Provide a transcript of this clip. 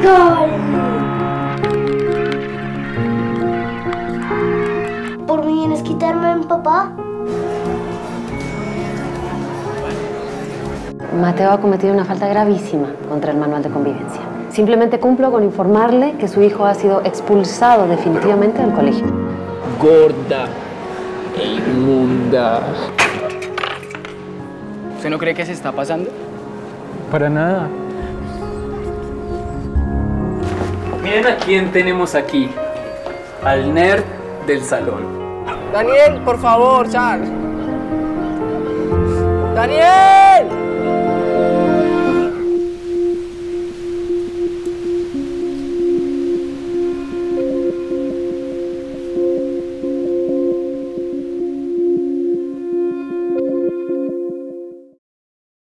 ¡Gol! ¿Por mí vienes a quitarme a mi papá? Mateo ha cometido una falta gravísima contra el manual de convivencia. Simplemente cumplo con informarle que su hijo ha sido expulsado definitivamente del colegio. Gorda e inmunda. ¿Usted no cree que se está pasando? Para nada. Miren a quién tenemos aquí. Al nerd del salón. Daniel, por favor, Charles. ¡Daniel!